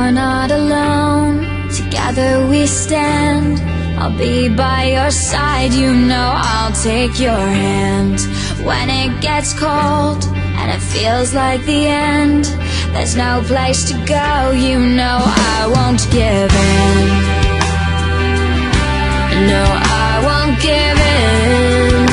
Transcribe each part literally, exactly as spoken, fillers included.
You're not alone, together we stand. I'll be by your side, you know I'll take your hand. When it gets cold and it feels like the end, there's no place to go, you know I won't give in. No, I won't give in.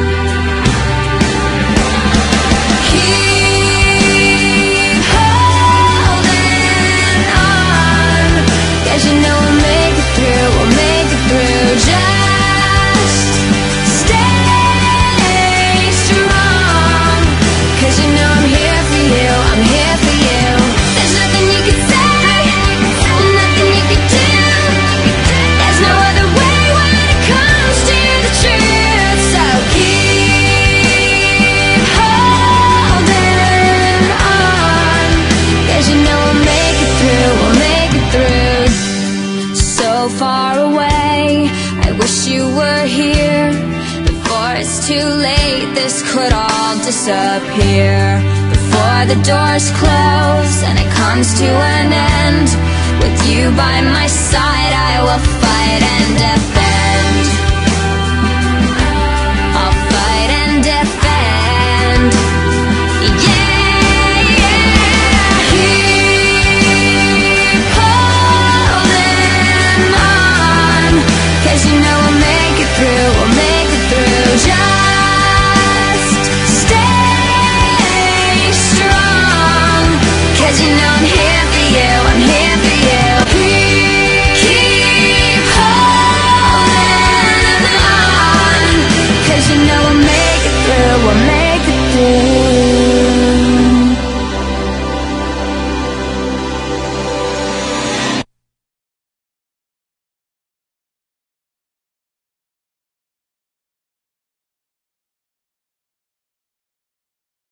Keep holding on, 'cause you know we'll make it through, we'll make it through. Just stay strong, 'cause you know I'm here for you, I'm here for you. There's nothing you can say, nothing you can do. There's no other way when it comes to the truth. So keep holding on, 'cause you know we'll make it through, we'll make it through. So far away, I wish you were here. Before it's too late, this could all disappear. Before the doors close and it comes to an end, with you by my side I will